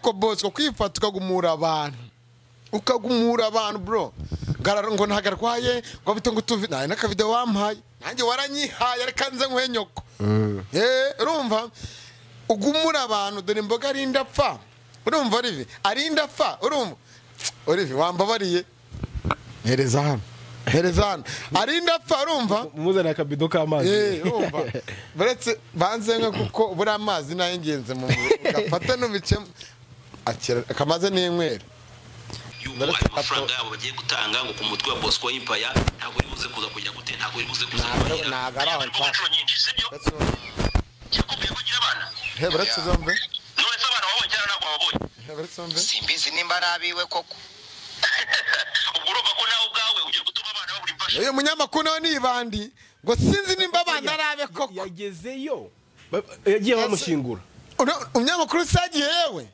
ariko boss ko kwifata ukagumura abantu bro ngo ntagarwaye ngo bito ngo tuvi naka video wampaye nanjye waranyihaye reka nze nkwe nyoko urumva ugumura abantu dore imboga ari ndapfa urumva ari ndapfa urumva wambabariye hereza hano ari ndapfa urumva muzana akabido k'amazi urumva baretse banze nka kuko buri amazi nayo ngenze mu gafata no bice akamaze n'inkwera amafaranga yabo bagiye gutanga ngo ku mutwe wa Bosco Empire ntabwo uribuze kuza kujya gute ntabwo uribuze kuza ntabwo ari aho nshaka nyinshi sibyo cyakubwiye kugira abana baretse zombe none se abana babonye cyane ntabwo babonye baretse zombe simbizi nimba arabiwe koko ubwo urumva ko nawe ubwawe ugiye gutuma abana babura imfasha uyu munyamakuru nawe nibandi ngo sinzi nimba abana arabe koko yagezeyo yagiye bamushingura umunyamakuru sagiye yewe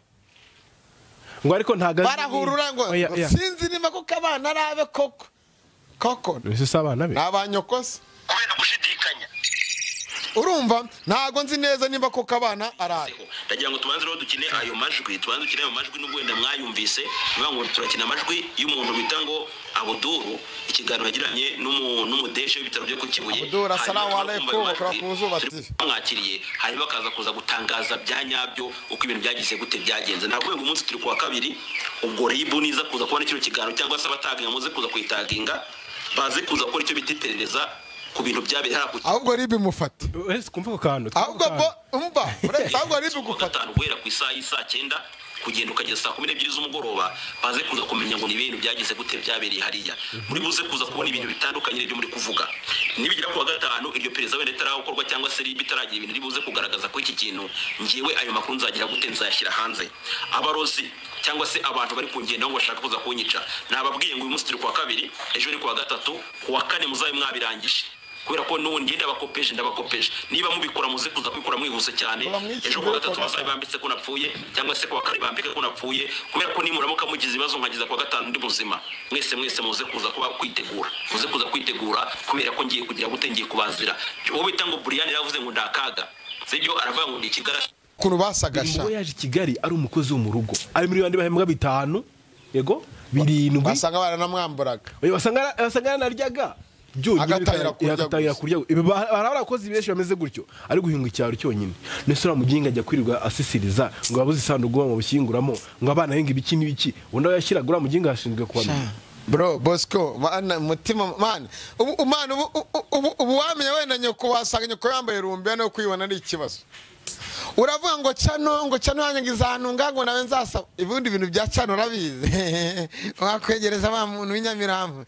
ngo ariko ntaga barahurura ngo sinzi nimba ko abana arabe koko ese abana be abanyokose kubera gushidikanya urumva ntago nzi neza nimba ko abana arabe ndagira ngo tubanze rero dukine ayo majwi n'ubwo wenda mwayumvise niba ngo turakina amajwi y'umuntu bita ngo Abuduru ikiganiro yagiranye n'umudeshe w'ibitaro byo ku Kibuye Abuduru assalamu alaykum bakora ku Zuba TV mwakiriye hanyuma bakaza kuza gutangaza byanyabyo uko ibintu byagize gute byagenze ntabwo ngo umunsi turi kuwa kabiri ubwo ribu niza kuza kubona kino kiganiro cyangwa se abataginga muze kuza kwitaginga baze kuza gukora icyo bitiperereza ku bintu byabereye harakuki ahubwo ribi mufate ese kumva ko kantu ahubwo umva ahubwo ribi gufata guhera ku isaha y'isa 9 kugenda ukageza saa 12 z'umugoroba baze kuza kumenya ngo ni ibintu byagize gute byabereye hariya muri buze kuza kubona ibintu bitandukanye n'ibyo muri kuvuga nibigira ku wa gatanu iryo pereza wenda tarakorwa cyangwa se ribi taragira ibintu ribuze kugaragaza ko iki kintu ngiwe ayo makuru nzagira gute nzayashyira hanze abarozi cyangwa se abantu bari kungenda ngo bashaka kuza kunyica nababwiye ngo uyu munsi turi ku wa kabiri ejo ni ku wa gatatu ku wa kane muzabe mwabirangije kubera ko n'ubundi ndabakopeje niba mubikora muze kuza kwikora mwihuse cyane ejo ku gatatu bazabe bambitse ko napfuye cyangwa se ku wa kane bambike ko napfuye kubera ko nimuramuka mugize ibibazo nkagiza ku wa gatanu ndi muzima mwese muze kuza kuba kwitegura kubera ko ngiye kugira gute ngiye kubazira wowe bita ngo Brian yavuze ngo ndakaga sibyo aravuga ngo ndi Kigali kuno basagasha ngo yaje Kigali ari umukozi wo mu rugo ari muri bandi bahembwa 5 yego 7 basanga baranamwamburaga basanga naryaga agatayira kurya barakoze benshi bameze gutyo ari guhinga icyaro cyonyine nese uramuginga ajya kwirirwa asisiriza ngo babuze isanduku mu bushyinguramo ngo abana henga ibiki n'ibiki undi yashyiraga uramuginga hashinzwe kubamenya bro Bosco bana mutima man ubu wamenye wenda nyoko wasanga nyoko yambaye rumbe no kwibona ari ikibazo uravuga ngo cano yanjye izantunga ngo nawe nzasaba ibundi bintu bya cano urabizi wakwegereza ba muntu w'inyamirambo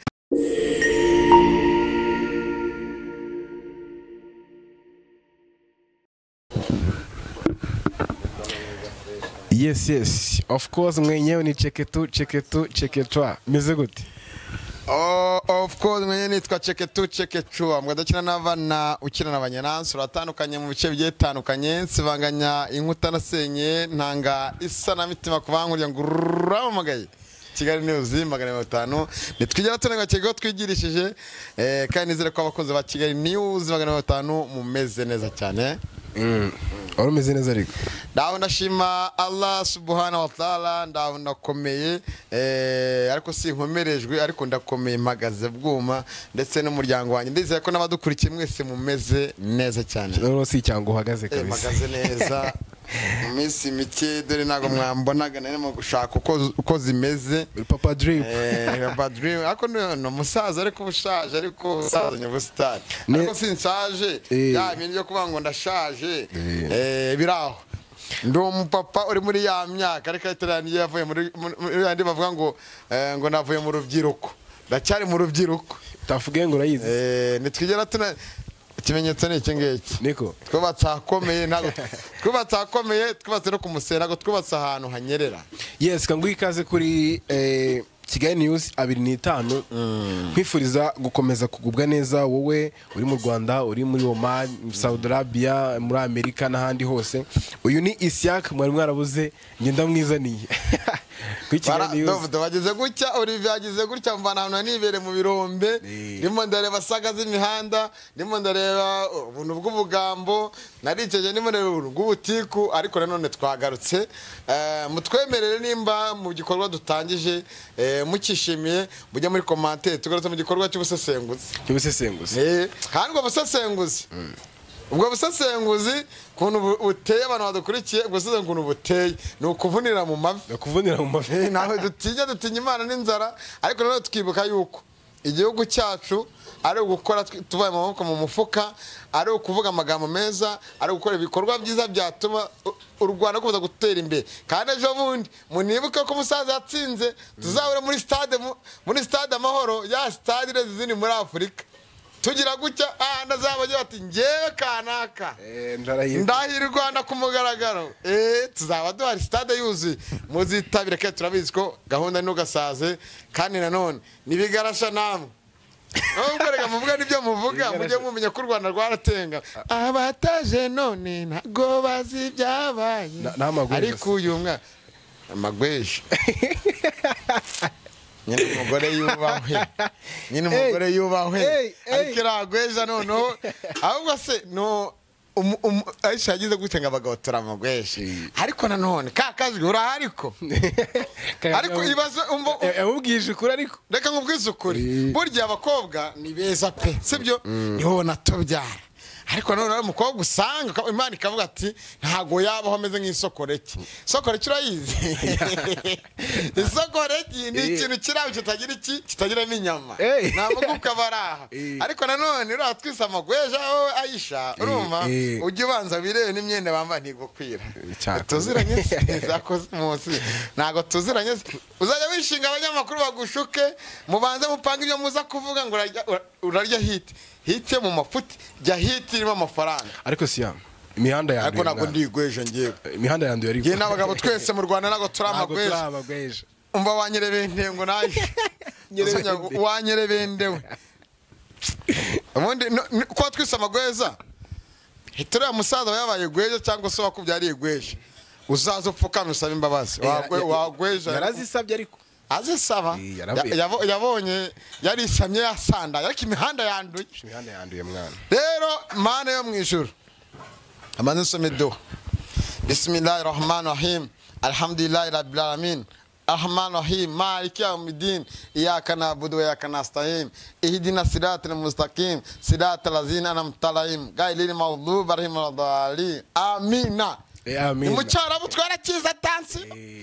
yes of course mwenyewe ni cheketua meze gute of course mwenyewe nitwa cheketua mwadakina n'abana ukina n'abanyanansi uratandukanye mu bice bigiye bitandukanye nsibanganya inkuta nasenye ntanga isa na mitima kubankuriye ngo uramagaye Kigali News 500 nitwigera tunenga kigo twigirishije kandi nizere ko abakozi ba Kigali News 500 mumeze neza cyane urumeze neza ariko ndaho ndashima Allah subhanahu wa ta'ala ndaho ndakomeye ariko sinkomerejwe ariko ndakomeye mpagaze bwuma ndetse n'umuryango wanjye ndizeye ko n'abadukurikiye mwese mumeze neza cyane rero si cyango uhagaze kabisa mpagaze neza Misi mike dore nago mwambonaga narimo gushaka uko zimeze Papa Dream ako no musaza ariko bushaje ariko usaza nyabustari ariko sinshaje ya ibintu byo kuvuga ngo ndashaje biraho ndo umupapa uri muri ya myaka ariko ataraniye yavuye muri yandi bavuga ngo navuye mu rubyiruko ndacyari mu rubyiruko tavuge ngo urayizi nitwigera tuna ikimenyetso ni iki ngiki niko twubatsakomeye ntago twubatsakomeye twubatse no kumusera ngo twubatse ahantu hanyerera yes kanguye ikaze kuri Kigali News 25 kwifuriza gukomeza kugubwa neza wowe uri mu Rwanda uri muri Oman Saudi Arabia muri Amerika n'ahandi hose uyu ni Isiak mwari mwarabuze ngenda mwizaniye bageze gutya Olivier ageze gutya mvana ahantu nibere mu birombe ndimo ndareba saga z'imihanda ndimo ndareba ubuntu bw'ubugambo nariceje ndimo ndareba ubuntu bw'ubutiku ariko nanone twagarutse mutwemerere nimba mu gikorwa dutangije mukishimiye mujya muri commentaire tugarutse mu gikorwa cy'ubusesenguzi kandi ubwo busesenguzi kuntu buteye abantu badukurikiye gusize kuntu buteye ni ukuvunira mu mavi naho dutinya Imana n'inzara ariko nanone tukibuka yuko igihugu cyacu ari ugukora tuvaye amaboko mu mufuka ari ukuvuga amagambo meza ari gukora ibikorwa byiza byatuma u Rwanda kuza gutera imbere kandi ejo bundi munibuke ko umusaza yatsinze tuzahure muri stade Amahoro ya stade zindi muri Afurika tugira gutya ndazabajye bati ngewe kanaka ndahira u Rwanda ku mugaragaro tuzaba duhari stade yuzuye muzitabire ke turabizi ko gahunda n'ugasaze kandi nanone nibigarasha namwe nubwo rega muvuga nibyo muvuga mujye mumenya ko u Rwanda rwaratenga abataje none ntago bazi byabaye ariko uyu mwa amagweje nyine umugore yubahwe ariko iragweja noneho ahubwo se no Aisha yagize gutenga abagabo turamugweje ariko nanone kakajwe urahariko ariko ibaze ubwije ukuri ariko reka nkubwize ukuri burya abakobwa ni beza pe sibyo niho natobyara ariko none umukobwa usanga Imana ikavuga ati ntago yabaho ameze nk'isokoreki sokoreki urayizi isokoreki ni ikintu kirabe kitagira inyama navuga baraha ariko nanone uratwisa amagweja Aisha urumva ujye ubanza birebe n'imyenda bamba ntigokwira tuziranye zakoze munsi nago tuziranye uzajya wishinga abanyamakuru bagushuke mubanze mupanga ibyo muza kuvuga ngo urarya hite mu mafuti jya hiti irimo amafaranga ariko siya imihanda yanduye ariko nago ndigweje ngiye imihanda yanduye ariko ngiye n'abagabo twese mu Rwanda nago turamagweje umva wanyerebende ngo nayi wanyerebendewe ubundi ko twise amagweza hitira ya musaza yabaye gweje cyangwa se wakubyariye gweje uzaza upfukama usaba imbabazi wagweje yarazisabye ariko azisaba yabonye yarisamye yasanda ariko imihanda yanduye mwana rero Mana yo mwijuru amane somedo bismillahir rahmanir rahim alhamdulillahi rabbil alamin arrahmanir rahim maliki yawmiddin iyyaka na'budu wa iyyaka nasta'in ihdinas siratal mustaqim siratal ladzina an'amta alaihim ghayril maghdubi alaihim waladdallin amina mucyarabu twarakiza tansi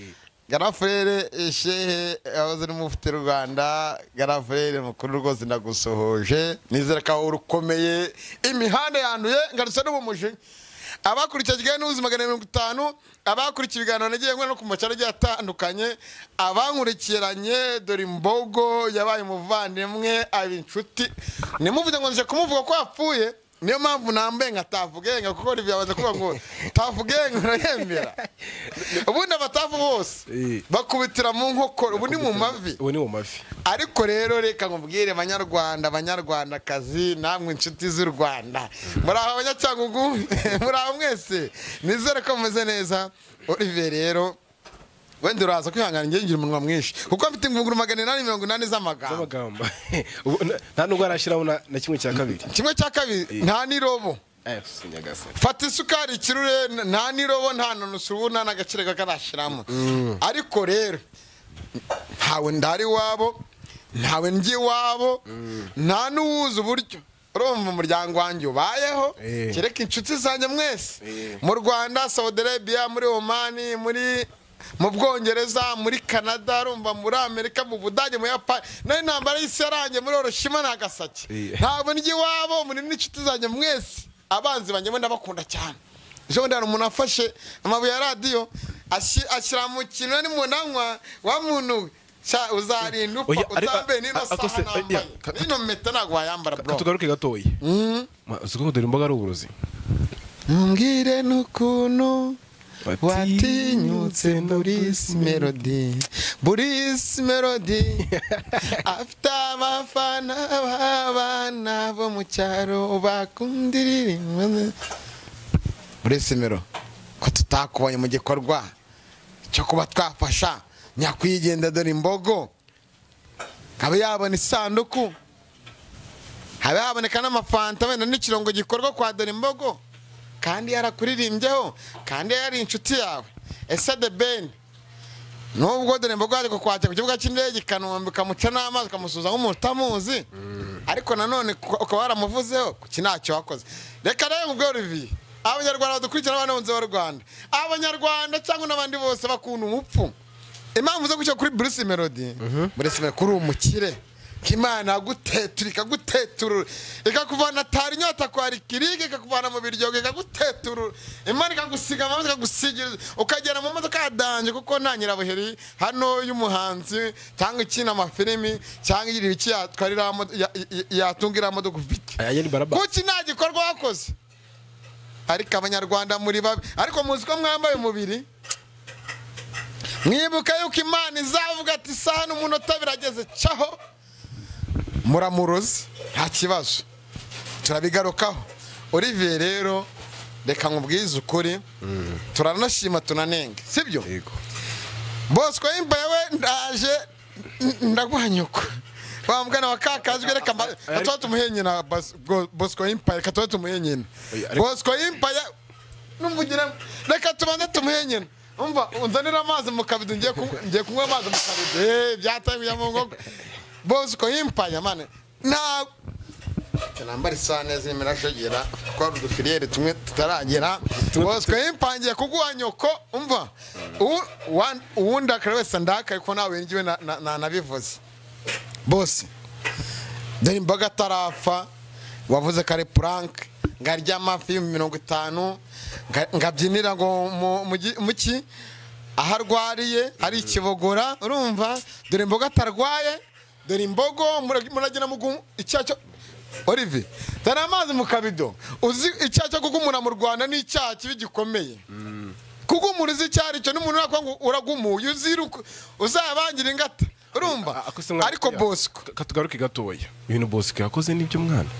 Garafrere Shehe abaze n'umufite Rwanda Garafrere mukuru rwose ndagusohoje nizera ka urukomeye imihanda yanduye ngarutse n'umumuje abakurikije n'ubuzima 50 abakurikije ibiganiro nagiye no ku macaro atandukanye abankurikiranye dore imbogo yabaye umuvandimwe abinshuti nimuvuze ngo nje kumuvuga ko yapfuye niyo mpamvu nambaye nkatavugenga kuko ribiyabaza kuba ngo tavugenga urayemera ubundi abatavu bose bakubitira mu nkokoro ubu ni mu mavi ariko rero reka nkubwire abanyarwandakazi namwe inshuti z'u Rwanda muri aho abanyacyangugu muri aho mwese nizere ko mumeze neza Olivier rero wende uraza kwihangana ngira umunwa mwinshi kuko mfite ingunguru 880 z'amagambo nta nubwo arashiraho na kimwe cya kabiri nta nirobo fata isukari ikirure nta nirobo nta nonusubuna n'agacire kakarashiramo ariko rero ntawe ndari wabo ntawe ngi wabo nta nuwuza uburyo urumva umuryango wanjye ubayeho kereka inshuti zanjye mwese mu Rwanda Saudi Arabia muri Oman mu Bwongereza muri Canada rumva muri Amerika mu Budage mu Japan nayo ntambara y'isi yarangiye muri Hiroshima na Nagasaki ntabwo ngi wabo muri n'inshuti zanjye mwese abanzi banjye ndabakunda cyane ejo ndana umuntu afashe amabuye ya radio ashyira mu kintu ni munanywa wa muntu uzarinda upfa utambe nino saha nino meta nagwa wayambara bro tugaruke gatoyi uziko dore imboga ari uburozi mbwire nukuntu watinyutse Boris Melody after abafana b'abana bo mu cyaro bakundira Boris Melody ko tutakubonye mu gikorwa cyo kuba twafasha nyakwigendera dore imbogo haba yabona isanduku haba haboneka n'amafanta wenda n'ikirongo gikorwa kwa dore imbogo kandi yarakuririmbyeho kandi yari inshuti yawe. Ese The Ben nubwo dore imbogo yaje kukwakira ku kibuga cy'indege Kanombe ukamuca n'amazi ukamusuza nk'umuntu utamuzi ariko nanone ukaba waramuvuzeho kuki ntacyo wakoze. Reka rero ubwo Olivier abanyarwanda dukurikira abana bonze b'u Rwanda abanyarwanda cyangwa n'abandi bose bakunda umupfu impamvu zo gucyo kuri Bruce Melody Bruce Melody kuri umukire Imana guteturika guteturura ikakuvana tari nyota kwa rikirige ikakuvana mu biryoge ikaguteturura Imana ikagusiga amazi ikagusigira ukagera mu modoka yadanje kuko nta nyirabuheri hano y'umuhanzi cyangwa ikina amafilimi cyangwa igira iki yatwarira yatungira modoka ufite kuki nta gikorwa wakoze ariko abanyarwanda muri babi ariko muzi ko mwambaye umubiri mwibuka yuko Imana izavuga ati sana umunota birageze caho muramurozi nta kibazo turabigarukaho. Olivier rero reka nkubwize ukuri turanashima tunanenge sibyo Bosco Empire we ndaje ndaguhanyuka bamugana wakakazwe reka katwa tumuhenye na Bosco Empire katwa tumuhenye Bosco Empire numvugira reka tubanze tumuhenye umva unzanira amazi mu kabido ngiye kunywa amazi mu kabido byataye mu ngogo Bosco Empire mane na nambari sana zimirashogera kwa rudufiriere tumwe tutaragera Bosco Empire ngiye kuguha nyoko umva uwunda kare wese ndaka ko nawe ngiwe nabivuze boss dore imbaga tarafa wavuze kare prank ngarya amafi 50 ngabyinira ngo muki aharwariye ari ikibogora urumva dore imboga atarwaye dore imbogo muragina mugumu icyacho Olivier tara amazi mu kabido uzi icyacho kugumura mu Rwanda ni icyaha kibi gikomeye kugumuriza icyari cyo n'umuntu nakwangu uragumuye uziruka uzabangira ingata urumva ariko Bosco katugaruke gatoya ibintu Bosco yakoze nibyo mwana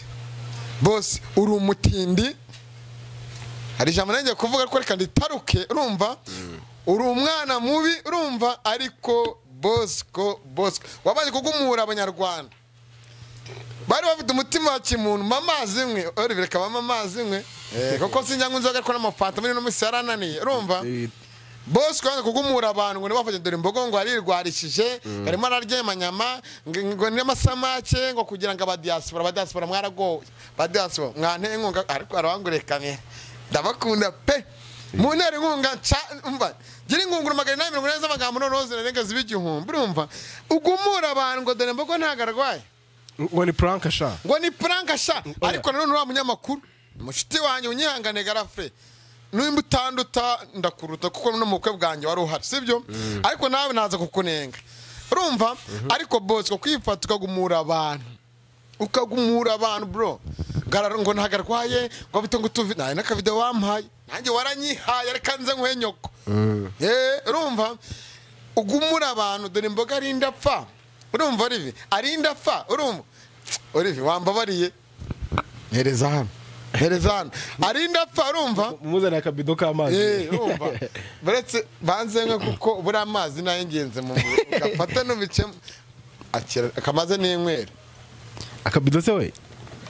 boss uri umutindi hari jambo nanjye kuvuga ko reka nditaruke urumva uri umwana mubi urumva ariko Bosco wabaje kugumura abanyarwanda bari bafite umutima wa kimuntu mamazi imwe Olivier kaba amazi imwe koko sinjyangu nzoga ko n'amafanta muri no musarananiye urumva Bosco yanze kugumura abantu ngo nibafate dore imbogo ngo arirwarishije harimo araryemanyama ngo n'amasamake ngo kugira ngo abadiaspora mwaragoye badiaspora mwante nkunga ariko arabangurekanye ndabakunda pe munere nkunga umva gira ingunguru 140 z'amagambo nonoze nenga zibigihumbi urumva ugumura abantu ngo dore imbogo ntagarwaye ngo ni prank sha ariko none uri umunyamakuru mushiti wanjye unyihangane garafre n'imba utanduta ndakuruta kuko no mukwe bwanjye wari uhari sibyo ariko nawe naza kukunenga urumva ariko Bosco kwifata ukagumura abantu bro gararo ngo ntagarwaye ngo bito ngo tuvi naye nakavideo wampaye nanjye waranyihaye reka nze nkwenyoko urumva ugumura abantu dore imboga ari ndapfa urumva Olivier ari ndapfa urumva Olivier wambabariye hereza hano ari ndapfa urumva muzana akabido k'amazi urumva baretse banze nka kuko buri amazi nayo ngenze mu gafata no bice akamaze n'inkwera akabido se we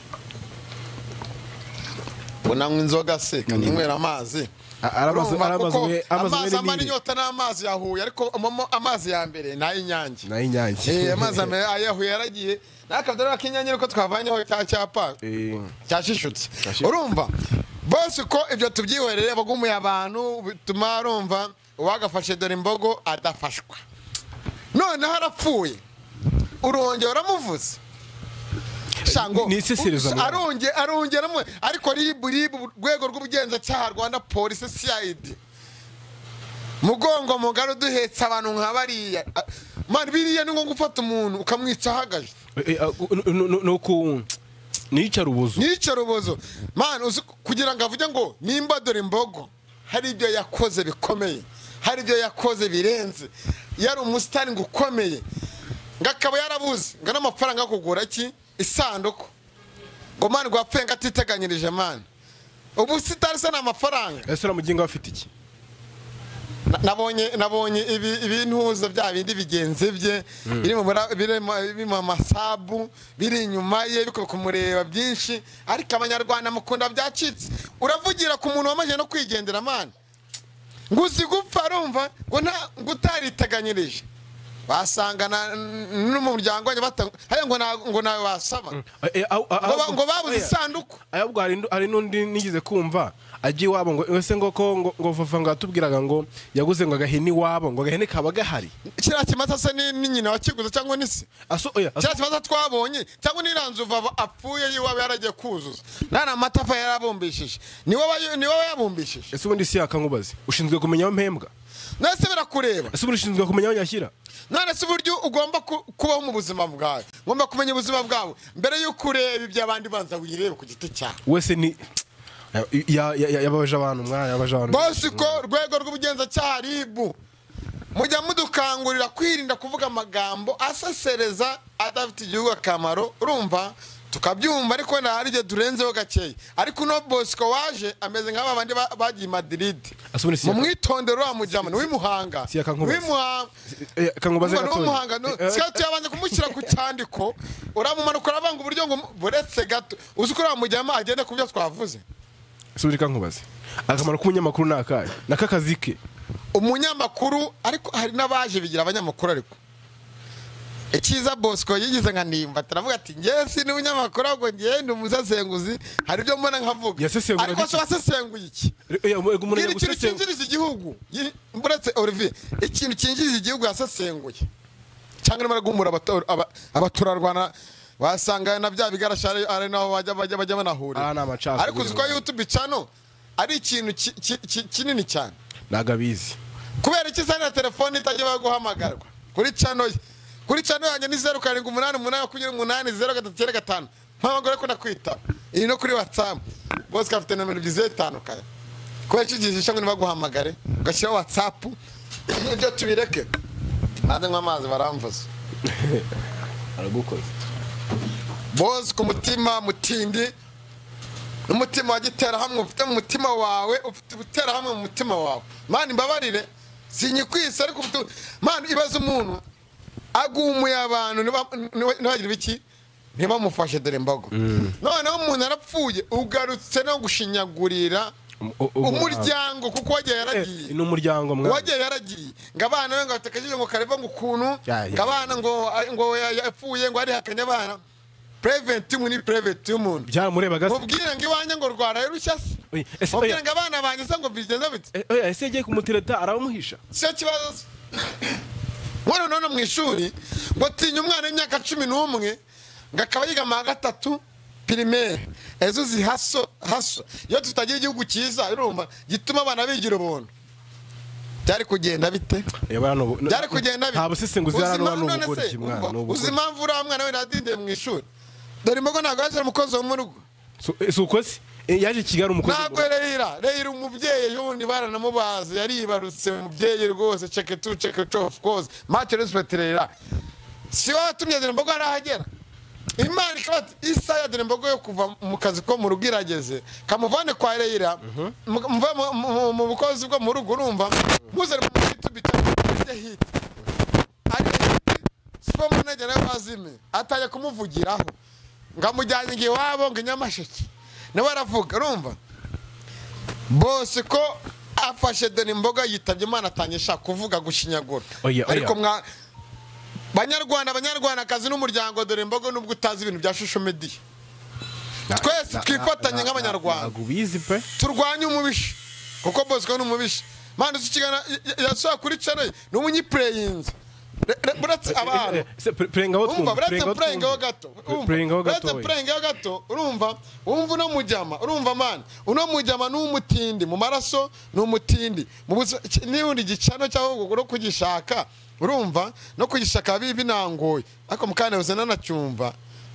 unanywa inzoga se kanywera amazi amazi amani nyota n'amazi yahuye ariko amazi ya mbere n'ay'inyange amazi ayahuye yaragiye nakavdara k'inyange uko twavanyeho cyapa cyashishutse urumva bose ko ibyo tubyihorere bagumuye abantu bituma urumva uwagafashe dore imbogo adafashwa none harapfuye urongera uramuvuze shango arongera ariko ribu rwego rw'ubugenzacyaha Rwanda Police CID mugongo mugaro duhetsa abantu nk'abariya man biriya ni ngo gufata umuntu ukamwica hagaje nica rubozo man kugira ngo avuge ngo nimba dore imbogo hari ibyo yakoze bikomeye hari ibyo yakoze birenze yari umusitani ngukomeye ngakaba yarabuze ngana amafaranga kugura iki isanduko ngo man gwapfenga atiteganyirije man ubu sitari sana amafaranga ese uramuginga bafite iki nabonye ibintuza bya bindi bigenze bye biri mu masabu biri inyuma ye biko kumureba byinshi ariko abanyarwanda mukunda byacitse uravugira ku muntu wamaje no kwigendera man nguzi gupfa arumva ngo utariteganyirije basangana n'umuryango wanjye ngo nawe wasaba ngo babuze isanduku ayabwo hari n'undi nigize kumva agiye wabo ngo ese ngo Vava ngo atubwiraga ngo yaguze ngo agahini wabo ngo agahini kaba gahari kira kimata se ni nyina wakiguze cyangwa nisi kira kimata twabonye cyangwa niranzu Vava apfuye yiwawe yaragiye kuzuza nana amatafa yarabumbishije ni wowe yabumbishije ese ubundi si yakankubaze ushinzwe kumenya aho mpembwa nase birakureba ese ubundi ushinzwe kumenya aho nyashyira none se uburyo ugomba kubaho mu buzima bwawe ngomba kumenya ubuzima bwawe mbere y'uko ureba iby'abandi banza wirebe ku giti cyawe wese ni yabaje abantu yabaje abantu bose ko rwego rw'ubugenzacyaha ribu mujya mudukangurira kwirinda kuvuga amagambo asesereza adafite igihugu akamaro urumva tukabyumva ariko nahari igihe turenzeho gakeya ariko no Bosco waje ameze nk'aba bandi bagiye Madrid mu mwitondero wa mujamani w'imuhanga kankubaze w'imuhanga sikati yabanje kumushyira ku cyandiko uramumanuka urabanga uburyo ngo buretse gato uzi ko uramujyama agende ku byo twavuze suri kankubaze akamaro k'umunyamakuru nakaye nakakazi ke umunyamakuru ariko hari n'abaje bigira abanyamakuru ariko Ikiza Bosco yigize nka nimba taravuga ati ngiye si n'umunyamakuru ahubwo ngiye ndi umusesenguzi hari ibyo mbona nkavuga ariko so basesenguye iki ikintu cyinjiriza igihugu buretse Olivier ikintu cyinjiriza igihugu yasesenguye cyangwa nimara guhumura abaturarwana wasanga na bya bigarashare ari naho bajya banahurira ariko uziko YouTube channel ari ikintu kinini cyane nagabizi kubera iki sana telefone itajya baguhamagarwa kuri channel yanjye ni 0788280335 mpamagore ko nakwita iri no kuri WhatsApp bose kafite nomero 55 kaya ko yakijisha ngo nibaguhamagare ugashyira WhatsApp ibyo tubireke hanze nk'amazi baramvuza aragukoze bose ku mutima mutindi n'umutima wagitera hamwe ufite mu mutima wawe ufite gutera hamwe mu mutima wawe mani mbabarire sinyikwisa ariko mani ibaza umuntu agumuye abantu ntibagira biki ntibamufashe dore mbago noneho umuntu arapfuye ugarutse no gushinyagurira umuryango kuko wagiye yaragiye ni umuryango mwa wagiye yaragiye ngabana we ngatakajije ngo kareva ngo ukuntu ngabana ngo yapfuye ngo ari hakanya abana prevent ni private y'umuntu byamureba gase mubwire ngo ibanye ngo rwara y'urushya se mubwire ngo abana bangiza ngo bigenza bite ese yagiye kumutireta aramuhisha cyo kibazo none mu ishuri ngo tinya umwana w'imyaka 11 ngakaba yiga mu 3 primaire ezo zihaso iyo tutagira igihugu cyiza urumva gituma abana bigira ubuntu byari kugenda bite byari kugenda bite nta busesenguzi yarano n'ubugori kimwana uzima mvura mwana we nadinde mu ishuri dore mbogo ntago yaje umukozi wo mu rugo sukozi yaje Kigali umukozi ntabwo rero umubyeyi y'ubundi baranamubaze yaribarutse umubyeyi rwose check it of course much respect rero si watumye dore mbogo arahagera Imana ikabati isa ya dore mbogo yo kuva mu kazi ko mu rugo irageze kamuvane kwa Reira mva mu bukozi bwo mu rugo urumva muzere mu YouTube cyangwa hit ari spo manager y'abazime ataye kumuvugiraho ngamujyanye ngiye wabo ngo Nyamasheke nawe aravuga urumva bose ko afashe dore mboga yitabye Imana atanyesha kuvuga gushinyagura ariko mwa Banyarwanda kazi n'umuryango dore mbogo nubwo utazi ibintu bya social media twese twifatanye nk'abanyarwanda turwanye umubisha kuko Bosco n'umubisha mani ukigana yasoha kuri channel n'umunyiplayinze buretse abantu prenga gato urumva no mujyama urumva man uno mujyama n'umutindi mu maraso n'umutindi mu nibundi gicano cyaho no kugishaka urumva no kugishaka bibi nangoye ariko mukane uzana nacyumva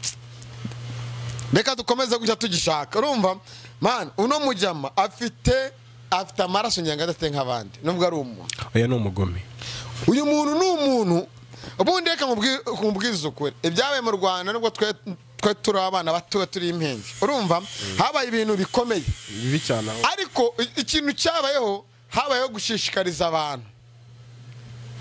reka dukomeza kujya tugishaka urumva man uno mujyama afite amaraso nyanga adafite nk'abandi nubwo ari umuntu oya ni umugome uyu muntu ni umuntu ubundi reka nkubwiza ukuri ibyabaye mu Rwanda nubwo twe turi abana bato turi impenzi urumva habaye ibintu bikomeye bibi cyane ariko ikintu cyabayeho habayeho gushishikariza abantu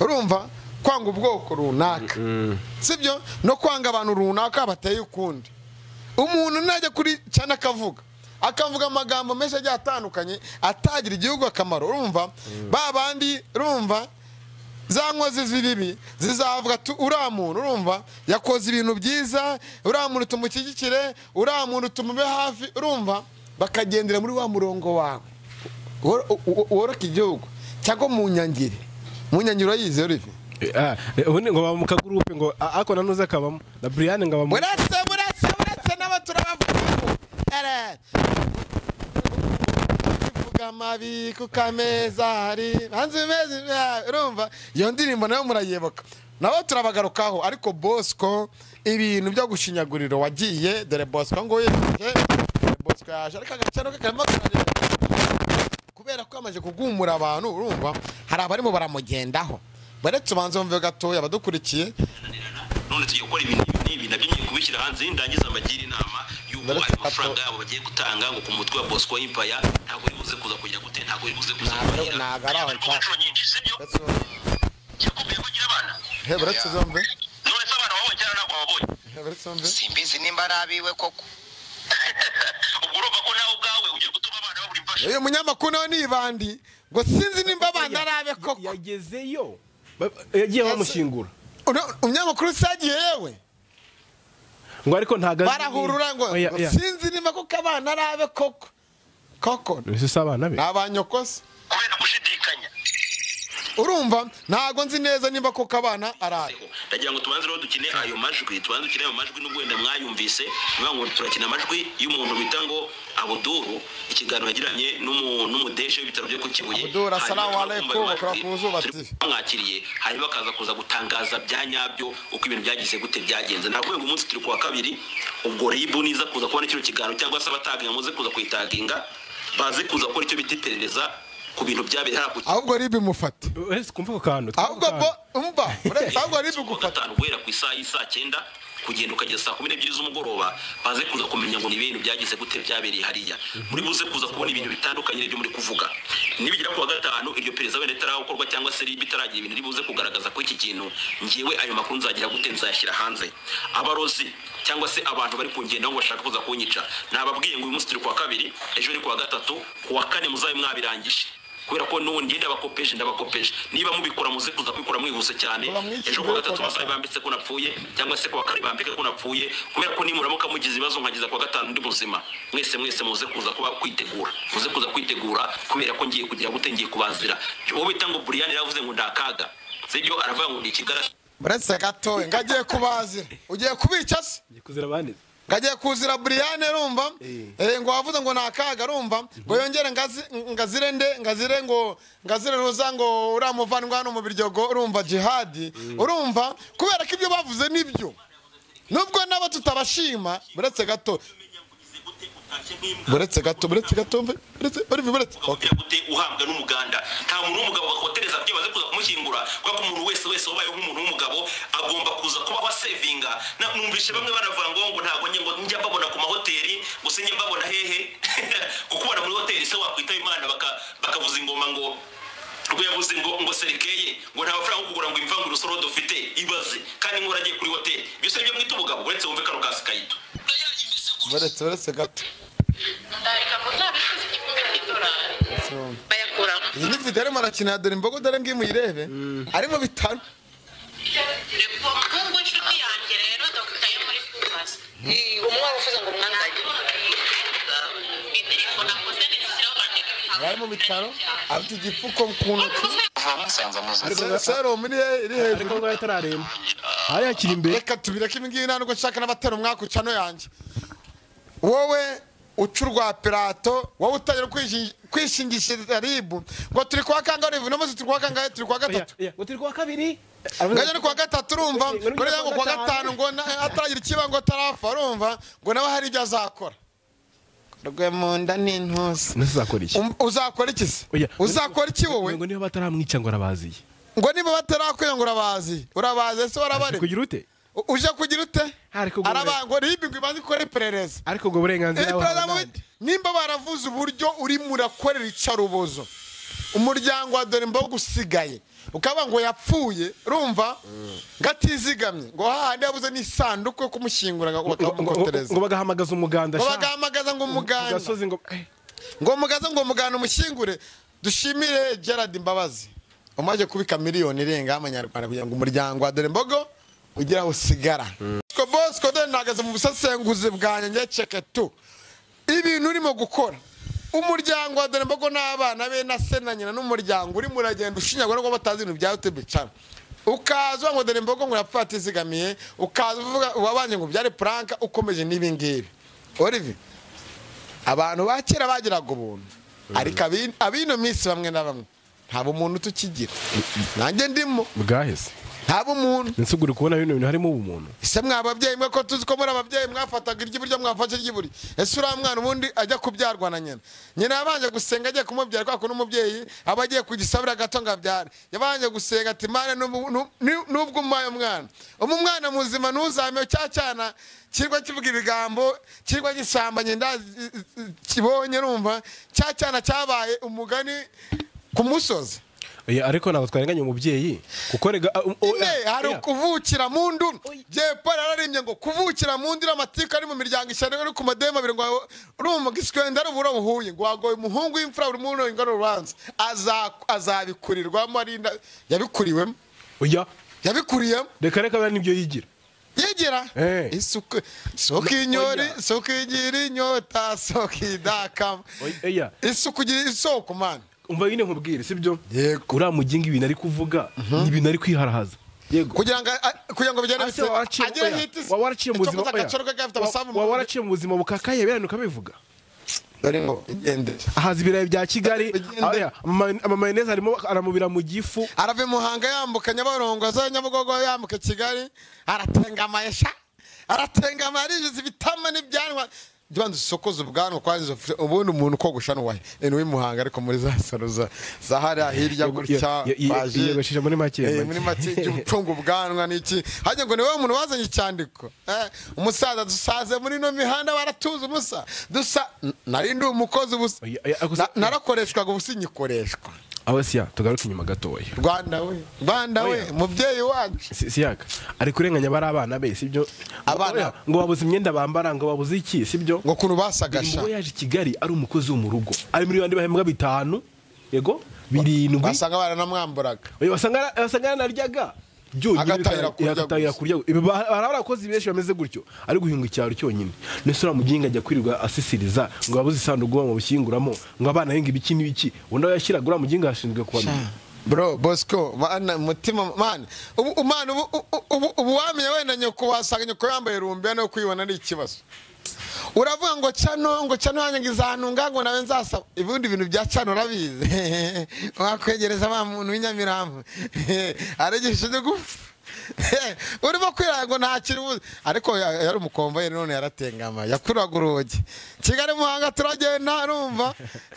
urumva kwanga ubwoko runaka sibyo no kwanga abantu runaka bateye ukundi umuntu najya kuri cyane akavuga amagambo menshi agiye atandukanye atagira igihugu akamaro urumva babandi urumva za nkozi z'ibibi zizavuga uriya muntu urumva yakoze ibintu byiza uriya muntu tumushyigikire uriya muntu tumube hafi urumva bakagendera muri wa murongo wawe woroka igihugu cyangwa mu nyangire urayize urive ubundi ngo bamuka groupe ngo ako nanuze akabamo na Brian ngo bamuka buretse n'abaturabavuga amabi ku kameza hari hanze mezi urumva iyo ndirimbo nayo murayibuka nabo turabagarukaho ariko Bosco ibintu byo gushinyaguriro wagiye dore Bosco ngo Bosco yaje ariko agacano kakarimo kubera ko amaje kugumura abantu urumva hari abarimo baramugendaho baretse ubanza mve gatoya abadukurikiye none tugiye gukora ibintu nabyo ngiye kubishyira hanze ndangiza amagira inama yuko ayo mafaranga yabo bagiye gutanga ngo ku mutwe wa Bosco Empire ntabwo uribuze kuza kujya gute ntabwo uribuze kuza nagaraho inshuro nyinshi sibyo cyakubwiye kugira abana baretse zombe none se abana babonye cyane ntabwo babonye baretse zombe simbizi nimba arabiwe koko ubwo urumva ko nawe ubwawe ugiye gutuma abana babura imfasha uyu munyamakuru nawe nibandi ngo sinzi nimba abana arabe koko yagezeyo yagiye bamushingura umunyamakuru sagiye yewe ngo ariko ntaga barahurura ngo sinzi nimba ko abana arabe koko ese abana be abanyokose kubera gushidikanya urumva ntago nzi neza nimba ko abana arabe ndagira ngo tubanze rero dukine ayo majwi n'ubwenda mwayumvise niba ngo turakina amajwi y'umuntu bita ngo Abuduru ikiganiro yagiranye n'umudeshe w'ibitaro byo ku Kibuye Abuduru assalamu alaykum bakora ku zuba TV mwakiriye hanyuma bakaza kuza gutangaza bya nyabyo uko ibintu byagize gute byagenze ntabwo ngo umunsi turi kuwa kabiri ubwo ribu niza kuza kubona kino kiganiro cyangwa se abataginga muze kuza kwitaginga baze kuza gukora icyo bititerereza ku bintu byabereye harakuki ahubwo ribi mufate ese kumva ko kantu ahubwo umva ahubwo ribi gufata guhera ku isaha y'isa 9 kugenda ukageza saa 12 z'umugoroba baze kuza kumenya ngo ni ibintu byagize gute byabereye hariya muri buze kuza kubona ibintu bitandukanye byo muri kuvuga nibigira ku wa gatanu iryo pereza wenda tarakorwa cyangwa se ribi taragira ibintu ribuze kugaragaza ko iki kintu ngiyewe ayo makuru nzagira gute nzayashyira hanze abarozi cyangwa se abantu bari kungenda ngo bashaka kuza kunyica nababwiye ngo uyu munsi turi ku wa kabiri ejo ni ku wa gatatu ku wa kane muzabe mwabirangije kubera ko n'ubundi ndabakopeje niba mubikora muze kuza kwikora mwihuse cyane ejo ku gatatu basabe bambitse ko napfuye cyangwa se ku wa kane bambike ko napfuye kubera ko nimuramuka mugize ibibazo nkagiza ku wa gatanu ndi muzima mwese muze kuza kuba kwitegura kubera ko ngiye kugira gute ngiye kubazira wowe bita ngo Brian yavuze ngo ndakaga sibyo aravuga ngo ndi kigara baretse gato ngagiye kubazira ugiye kubica se kuzira abandi ngagiye kuzira Brian rumva ngo wavuze ngo nakaga rumva ngo yongere ngazire ruza ngo uramuvandwa hano mu biryogo urumva jihadi urumva kubera ko ibyo bavuze nibyo nubwo nabo tutabashima buretse gato gute uhabwa n'umuganda nta muntu w'umugabo bakotereza byo baze kuza kumushyingura kuko umuntu wese wabaye nk'umuntu w'umugabo agomba kuza kuba wasevinga numvishe bamwe baravuga ngo ntago njya mbabona ku mahoteli gusa njya mbabona hehe kuko ubona muri hoteli se wakwita Imana bakavuza ingoma ngo ubwo yavuze ngo serekeye ngo nta mafaranga yo kugura ngo imvangu urusoro dufite ibaze kandi nk'uragiye kuri hoteli byose byo mwita ubugabo uretse wumve kano gasi kayito baretse gato ndarika muzabikoze igikombe cy'idolari bayakura iyi ni video arimo arakina dore imbogo dore ngiye muyirebe arimo bitanu umuhungu w'inshuti yanjye rero dogita yo muri Kumasi umwana ufuze ngo mwangaye indirimbo nakoze nizishyiraho bandika ibitabo arimo bitanu afite igifuko ku ntoki musanza serum iri hejuru ariko ngo atararemba hari hakiri imbere reka tubireke ibi ngibi ntabwo nshaka n'abatera umwaka ucano yanjye wowe ucurwa pirato wowe utangira kwishingishiriza ribu ngo turi kwa kangahe no muzi turi kwa kangahe turi kwa gatatu ngo turi kwa kabiri ngaje ni kwa gatatu urumva ngo yango kwa gatanu ngo ataragira ikibango atarafa urumva ngo nawe hari ibyo azakora rwe munda n'intusi nasakora iki uzakora iki se uzakora iki wowe ngo niba bataramwica ngo arabaziye ngo niba batarakwiyongura urabaze se warabare kugira ute uje kugira ute arabango ribi ngo ibanze ikore iperereza ariko ubwo burenganzira nimba baravuze uburyo uri murakorera icarubozo umuryango wa dore mbogo usigaye ukaba ngo yapfuye urumva gatizigamye ngo hahandi yabuze n'isanduku yo kumushyingura bakamukotereza ngo bagahamagaza umuganda ngo bagahamagaza ngo umuganda gasozi ngo mugaza ngo umuganda umushyingure dushimire Gerard Mbabazi umaze kubika miliyoni irenga y'amanyarwanda kugira ngo umuryango wa Dorembogo ugira usigara Bosco dore nagaze mu busasenguzi bwanjye ngeceke tu ibintu urimo gukora umuryango wa Dorembogo n'abana be na se na nyina n'umuryango uri muragenda ushinyagwa no batazi ibintu byawe tebicara ukaza ngo Dorembogo ngo yapfata izigamiye ukaza uvuga wabanje ngo byari prank ukomeje n'ibingibi Olivier abantu bakera bagiraga ubuntu ariko abino minsi bamwe na bamwe ntabo umuntu tukigira nanjye ndimo bwahese ntabo umuntu nsugura kubona bino bintu harimo ubumuntu ese mwababyeyi mwe ko tuzi ko muri ababyeyi mwafataga iry'iburyo mwafashe iry'iburi ese uriya mwana ubundi ajya kubyarwa na nyina yabanje gusenga agiye kumubyara kwa kuno umubyeyi aba agiye kugisabira gato ngo abyare yabanje gusenga ati mane nubwo umpaye umwana muzima ntuzame cya cyana kirwa kivuga ibigambo kirwa gisambanye kibonye urumva cya cyana cyabaye umugani ku musozi ariko ntabwo twarenganya umubyeyi kuko rega hari kuvukira mu ndu Paul yararimbye ngo kuvukira mu ndu amatika ari mu miryango ishyano ari ku madema abiri ngo urumva giswenda ari uburo buhuye ngo wagoye umuhungu w'imfura buri muntu ingano rubanza azabikurirwamo arinda yabikuriwemo yabikuriyemo reka bya nibyo yigira isuku inyori isuku igira inyota soka idakama isuku igira isoko man umva nyine nkubwire sibyo uriya muginga ibintu ari kuvuga ibintu ari kwiharahaza kugira ngo bijyane waraciye mu buzima bukakaye bene ukabivuga ahaza ibirayi bya Kigali amamayoneze arimo aramubira mu gifu arave Muhanga yambuka Nyabarongo aza Nyabugogo yambuka Kigali aratengamaye arijiza ibitama n'ibyanwa Dibandu sokozo ubwanwa kwanzo ubundi umuntu kogusha n'uwahe eni Muhanga ariko muri za salo za hariya hirya gutya baje yagashije muri make cy'ubucungu ubwanwa n'iki hajye ngo niwe umuntu wazanye icyandiko umusaza dusaze muri no mihanda baratuza umusa dusa nari ndi umukozi narakoreshwaga ubusinyikoreshwa abasiya tugaruka inyuma gatoya Rwanda we mubyeyi wacu siyaka ari kurenganya bari abana be sibyo abana ngo babuze imyenda bambara ngo babuze iki sibyo ngo kuntu basagasha ngo yaje Kigali ari umukozi wo mu rugo ari muri bandi bahembwa 5 yego 7 basanga baranamwamburaga basanga naryaga agatayira kurya barakoze benshi bameze gutyo ari guhinga icyaro cyonyine nese uramuginga ajya kwirirwa asisiriza ngo babuze isanduku mu bushyinguramo ngo abana hinga ibiki n'ibiki undi yashyiraga uramuginga ashinzwe kubamenya bro Bosco mana mutima man ubu wamenya wenda nyoko wasanga nyoko yambaye rumbe no kwibona ari ikibazo uravuga ngo cano yanyagizanunga ngo nawe nzasaba ibundi bintu bya cano rabize wakwegereza ba muntu w'inyamirambo arigishije gufa urimo kwirago nta kirubuze ariko yari umukomva none yaratengama yakuraga urugi Kigali Muhanga turagenda arumva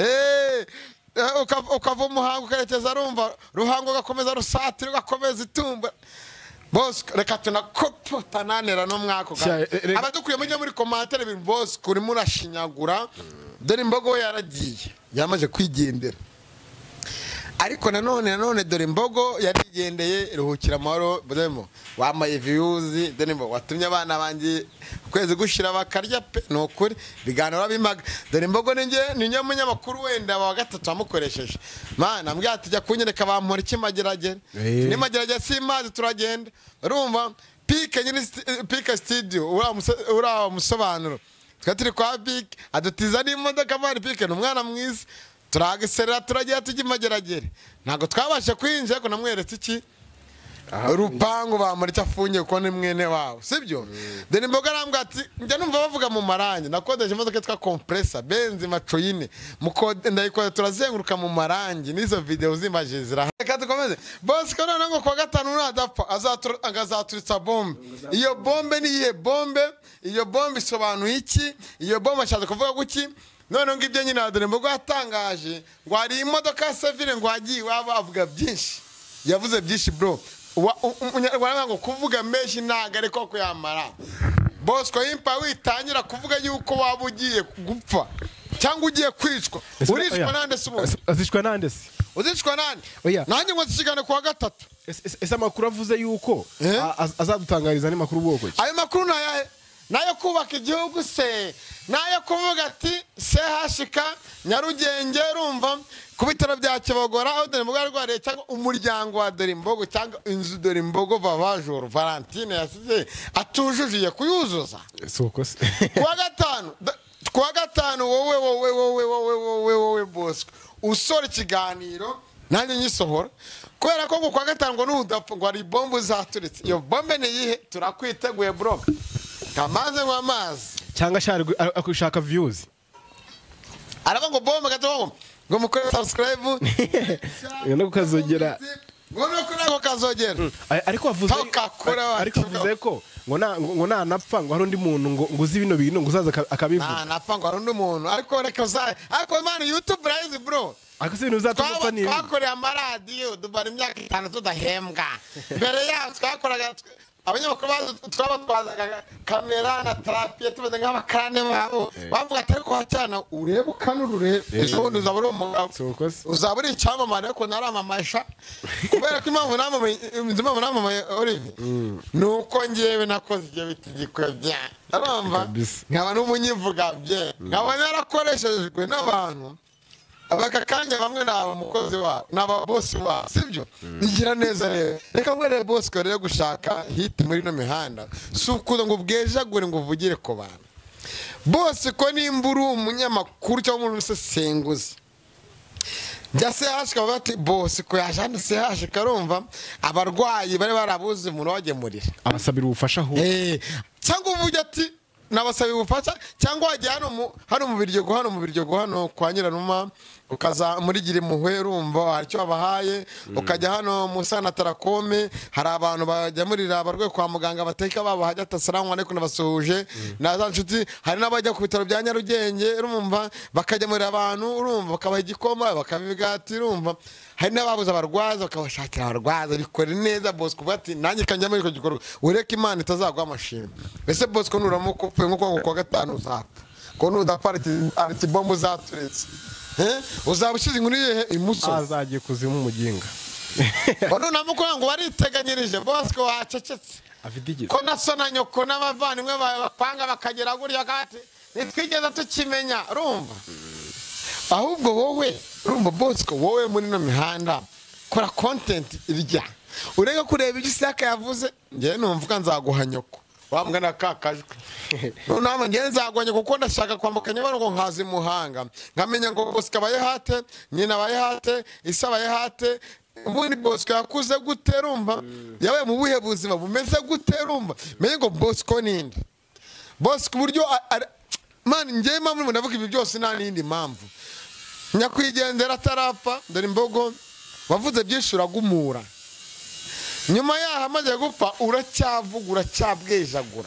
ukava Muhanga ukerekeza arumva Ruhango gakomeza Rusatira gakomeza Itumba Bosco reka tunakopotananira no mwako abadukuye muri commentaire ibintu Bosco urimo urashinyagura Dorembogo yaragiye yamaje kwigendera ariko nanone Dorembogo yarigendeye ruhukira amahoro Doremo wamaye views Dorembogo watumye abana banjye kwezi gushira bakarya pe nokuri biganura bimaga Dorembogo ni nyamunyamakuru wenda wa gatatu amukoresheje mana ambwiye ati jya kunyereka bampora ikimageragere nimageragere simazi turagenda urumva Pike studio ura musobanuro twatiri kwa Pike adutiza n'imodoka mari Pike n'umwana mwiza turagiserera turagiye tugimageragere ntago twabashe kwinjira ko namweretse iki urupangu bamuricyo afunye ko ni mwene wawe sibyo Dorembogo arambwa ati njya numva bavuga mu marangi nakodeje imodoka twa compressor benzi macoyine mukode ndayikora turazenguruka mu marangi nizo video zimaje zira reka dukomeze Bosco none ngo kwa gatanu nadapfa azaturitsa bombe iyo bombe ni iye bombe iyo bombe isobanuye iki iyo bombe ashatse kuvuga guki none ngo ibyo nyine Dorembogo yatangaje ngo ari imodoka Seville ngo agiye waba avuga byinshi yavuze byinshi bro umunyarwanda ngo kuvuga menshi ntago ariko kuyamara Bosco impa witangira kuvuga yuko waba ugiye gupfa cyangwa ugiye kwicwa uricwa nande se ubundi azicwa nande se uzicwa nande Oya. nanjye ngo zishigane kuwa gatatu ese amakuru avuze yuko azadutangariza ni makuru bwoko ki ayo makuru nayo kubaka igihugu se nayo kuvuga ati sehashika Nyarugenge rumva ku bitaro bya Kibogora aho dore mugara rwariye cyangwa umuryango wa Dorimbogo cyangwa inzu Dorimbogo Vavajoro Valentine yasize atujujiye kuyuzuza soko se kuwa gatanu wowe Bosco usora ikiganiro nanjye nyisohora kubera ko kuwa gatanu ngo n'udapfa ngo ari bombe zaturitse iyo bombe ni yihe turakwiteguye bro kamaze ngo amazi cyangwa shari akushaka views araba ngo bombe gatobo ngo mukore subscribe no kukazogera ngo no kukazogera ariko wavuze ko ngo nanapfa ngo hari undi muntu ngo uzi bino bintu ngo uzaza akabivuga napfa ngo hari undi muntu ariko reka uzaye ariko man YouTube rise bro ako se ntuzatupfa ni twakoreye amaradiyo dubara imyaka 5 tudahembwa mbere yaho twakoraga abanyamakuru twabatwazaga kamera na terapiye tubaze nk'abakarane babo bavuga ati ariko hacana urebe ukanurure ejo bundi uzaba uri umugabo uzaba uri icyamamare ariko naramamaje kubera ko impamvu namamaye Olivier nuko ngewe nakoze ibyo bitigikwe bya arumva nkaba n'umunyivuga bye nkaba narakoreshejwe n'abantu abakakanya bamwe naba umukozi wa naba boss wa sibyo nigira neza rero reka ngwere boss ko rero gushaka hit muri no mihanda sukuza ngo bwejagure ngo uvugire ko bana boss ko nimburu umunyamakuru cyangwa umuntu usesenguzi byase hashika bati boss ko yajana se hashika rumva abarwayi bari barabuze umuntu wagemurira abasabira ubufasha aho cyangwa uvuge ati nabasabi ubufasha cyangwa wajya hano mu biryogo hano kwa Nyiranuma ukaza muri gire muhwe rumva aricyo abahaye ukajya hano Musana Tarakome hari abantu bajyamurira abarwe kwa muganga bateka babo hajya tasalamu alaykum nabasuhuje naza nshuti hari nabajya ku bitaro bya Nyarugenge urumva bakajyamurira abantu urumva bakabaha igikoma bakabigati urumva hari nababuza abarwaza bakabashakira abarwaza bikore neza boss kuvuga ati nanjye kanjya muri ko gikorwa ureka Imana itazagwa amashimwe ese boss ko nuramuko upfuye nko kwa gatanu uzapfa ko nudapara ati bombo zaturetse uzabushize inkuru ye imuso azagiye kuzimu umuginga Ono namuko ngo bariteganyirije boss ko wacecetse afite iki ko nasona nyoko n'abavandimwe bapanga bakagera gurya kati nitwigeza tukimenya urumva ahubwo wowe urumva boss ko wowe muri no mihanda kora content irya urega kureba ibyo Isaka yavuze ngiye numvuga nzaguha nyoko wambwana kakajwe none ngiye nzagwanye kuko ndashaka kwambukanya ngo nkazi muhanga nkamenya ngo boss kabaye hate nyina baye hate isabaye hate ubundi boss yakuze guterumba yabaye mu buhe buzima bumeze guterumba menye ngo boss ko ninde boss ku buryo man ngiye mpamvu ndavuga ibi byose nta nindi mpamvu nyakwigendera tarapfa dore imbogo wavuze byinshi uragumura nyuma yaho amaze gupfa uracyavuga uracyabwejagura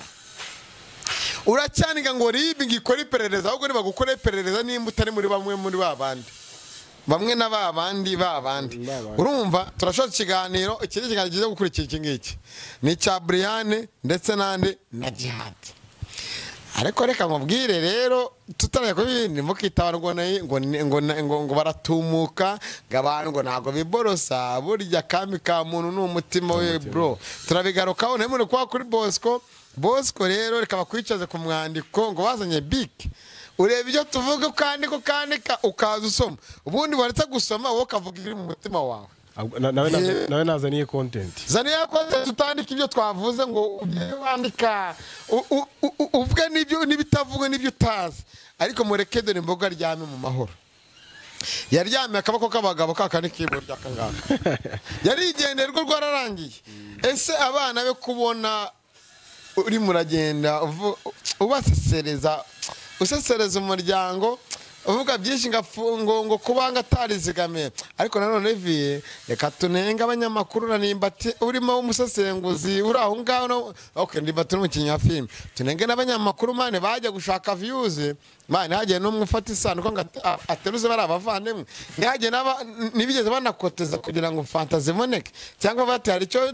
uracyaniga ngo ribi ngikora iperereza ahubwo niba gukora iperereza nimba utari muri bamwe muri babandi bamwe na babandi urumva turashaka ikiganiro ikindi kiganiro kiza gukurikira iki ngiki ni cya Brian ndetse nande na Jihad ariko reka nkubwire rero tutaraye ko bindi mukitabarwa ngo baratumuka ngabantu ngo ntago biborosa burya kami ka muntu n'umutima we bro turabigarukaho nemure kwa kuri Bosco rero reka bakwicaze ku mwandiko ngo bazanye big ureba ibyo tuvuga ukandika ukaza usoma ubundi waretse gusoma wowe kavuga iri mu mutima wawe nawe nazaniye content zaniye content tutandika ibyo twavuze ngo wandika uvuge n'ibyo nibitavuga n'ibyo utazi ariko mureke dore imboga ryame mu mahoro yaryamye akabako k'abagabo kakane k'ibo ryakangaka yarigenderwa rwararangiye ese abana be kubona uri muragenda ubasesereza umuryango uvuga byinshi ngo kubanga atarizigamiye ariko nanone vie reka tunenga abanyamakuru na nimbati urimo umusesenguzi uri aho ngaho okay ndimbati n'umukinnyi wa film tunenge n'abanyamakuru mane bajya gushaka views mane hagiye no mufata isano ko ateruze bari abavandimwe ntihagiye nibigeze banakoteza kugira ngo fantasy moneke cyangwa bati hari cyo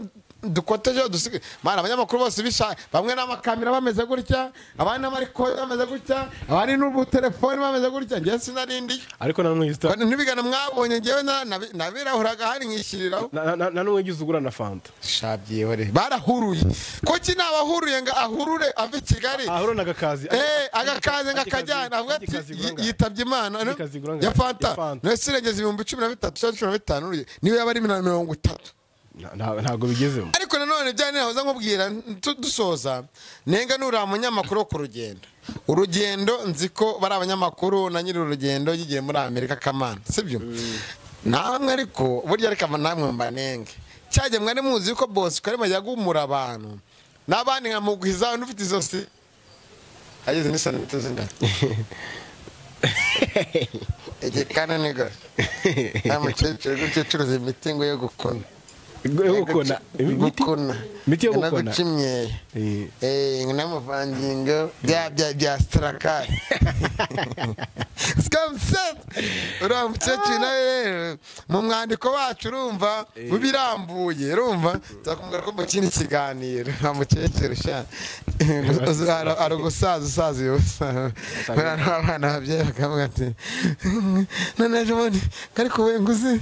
dukoteje dusige mana abanyamakuru bose bisha bamwe n'amakamera bameze gutya abandi n'amariko bameze gutya abandi n'ubu telefone bameze gutya ngiye sinarindi ariko namwe yista ntibigana mwabonye ngewe nabirahuraga hari nkishiriraho na numwe gize ugura na fanta shabyihore barahuruye ko kinabahuruye nga ahurure ave Kigali ahurona agakazi agakazi ngakajyana avuga ati yitabye Imana ya fanta nesirengeze 13,015 niwe yabari 30 ntago bigezemo ariko nanone byane nahoza nkubwira dusoza nenga nura munyamakuru ku urugendo nziko bari abanyamakuru na nyiri urugendo yigiye muri Amerika kamana sibyo namwe ariko burya ariko namwe mbanenge cyaje mwari muzi ko boss karema yagumura abantu nabandi nkamugwiza ufite izose ageze ni sanite zinga kana nega amukecuru gucuruza imiti ngo yo gukona imiti yo gukona gucimye n'amavangingo bya strakari skamset uramukecuru nawe mu mwandiko wacu urumva bubirambuye urumva tuzakumva ko mu kindi kiganiro amukecuru sha ari gusaza yose abana babyeyi bakavuga ati none ejo bundi ariko we nguzi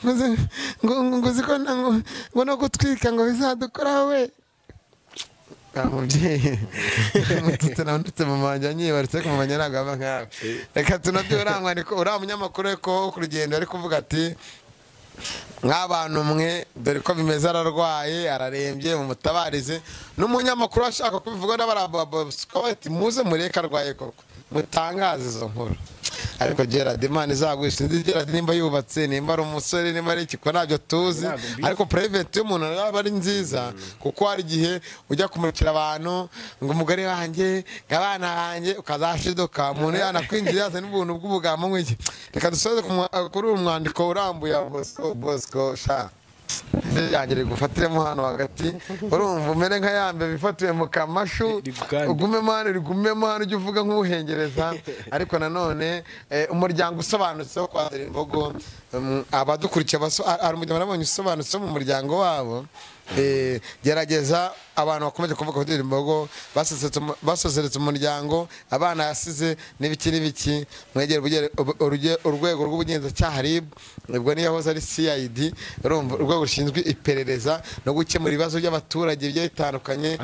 ko ngo no gutwika ngo bizadukoraho we umubyeyi mututse nawe ndetse mu manja nyibarutse ku mumanya ntabwo aba nkawe reka tunabyo uramwandiko uriya munyamakuru ko ku rugendo ari kuvuga ati nk'abantu mwe dore ko bimeze ararwaye ararembye mu mutabarize n'umunyamakuru ashaka kubivuga n'abarababati muze mureke arwaye koko mutangaze izo nkuru ariko Gerard Imana izagwisha ndi Gerard nimba yubatse nimba ari umusore nimba ari ikiko nabyo tuzi ariko private y'umuntu yaba ari nziza kuko hari gihe ujya kumurikira abantu ngo umugore wanjye ngabana banjye ukazashidoka umuntu yanakwinjira yaza n'ubuntu bw'ubugamo nk'iki reka dusoze kuri uyu mwandiko urambuye Bosco sha yangere gufatiremo hano hagati urumva umere nka yambe bifatiwe mu kamashu ugumemo hano ujye uvuga nk'uhengereza ariko nanone umuryango usobanutse wo kwa Imbogo abadukurikiye hari umuryango nabonye usobanutse mu muryango wabo gerageza abantu bakomeje kuvuga ko Imbogo basosetse umuryango abana yasize n'ibiki mwegere urwego rw'ubugenzacyaha RIB ubwo niyo yahoze ari CID urumva urwego rushinzwe iperereza no gukemura ibibazo by'abaturage bigiye bitandukanye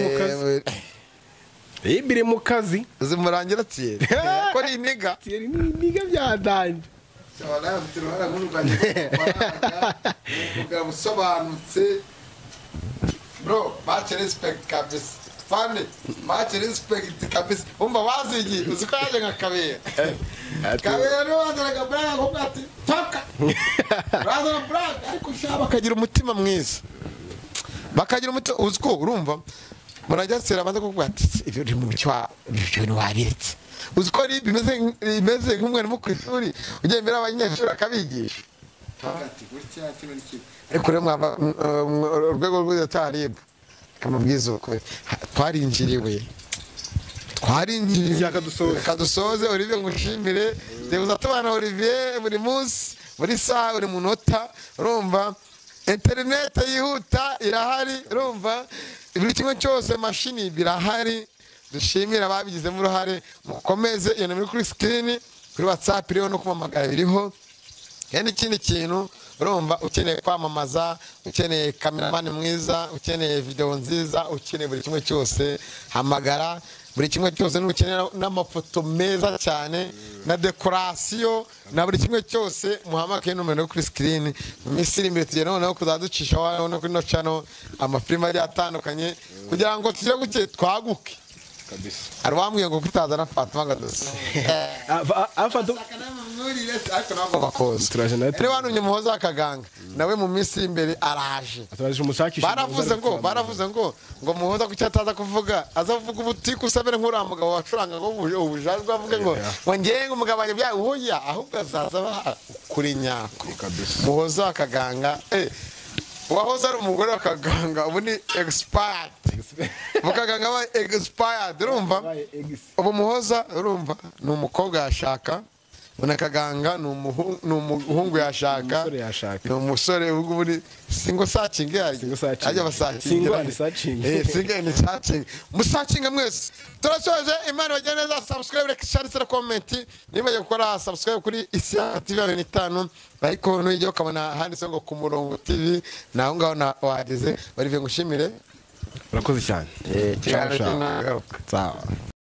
biri mu kazi zimurangira Thierry ko ari niga byadanje usobanutse bro much respect kabisa fane much respect kabisa umva wazigi uziko yaje nka kabera no wazaraga braga ko ati paka brother braga ariko shaba kagira umutima mwiza bakagira umutima uziko urumva murajyasera abanza kuvuga ati ibyo uri mu cyo ibyo wabiretse uziko ari bimeze nk'umwana mu kwishuri ugiye mbere abanyeshuri akabigisha ati gutya kino n'iki ariko rero urwego rw'ubugenzacyaha RIB kamubwiza uko twarinjiriwe kadusoze Olivier ngushimire debuza tubana Olivier buri munsi buri saha buri munota urumva internet yihuta irahari urumva buri kimwe cyose mashini birahari dushimira ababigizemo uruhare mukomeze iyo muri kuri screen kuri WhatsApp iriho no kumamagara biriho kandi ikindi kintu urumva ukeneye kwamamaza ukeneye cameraman mwiza ukeneye video nziza ukeneye buri kimwe cyose hamagara buri kimwe cyose n'ukeneye n'amafoto meza cyane na decoration na buri kimwe cyose muhamake numero kuri screen misiri imbere tugere noneho kuzaducisha waho no kuri no channel amafilm ari atandukanye kugira ngo tujye guke twaguke kabisa arwambwiye ngo kutazana Fatuma gadosi Fatuma ariko ntabwo bakoze rero wanumye muhoza akaganga nawe mu minsi imbere araje baravuze ngo muhoza ku cyataza kuvuga azavuga ubutiku usabere nk'uriya mugabo wacuranga ngo ubujajwe avuge ngo ngiye ngo umugabanye bya uhoya ahubwo azaza kuri nyako muhoza akaganga wahoze ari umugore w'akaganga ubu ni expired mukaganga aba expired urumva ubu muhoza urumva ni umukobwa yashaka Kaganga ni umuhungu yashaka ni umusore uburi singo sacinge ajya basacinga singo ni sacinga musacinga mwese turasoje Imana bagene neza subscribe like share na comment niba gukora subscribe kuri Isiaka TV 5 ariko nujye ukabona handitse ngo ku murongo TV naho ngaho na wageze bari ngushimire urakoze cyane cyane.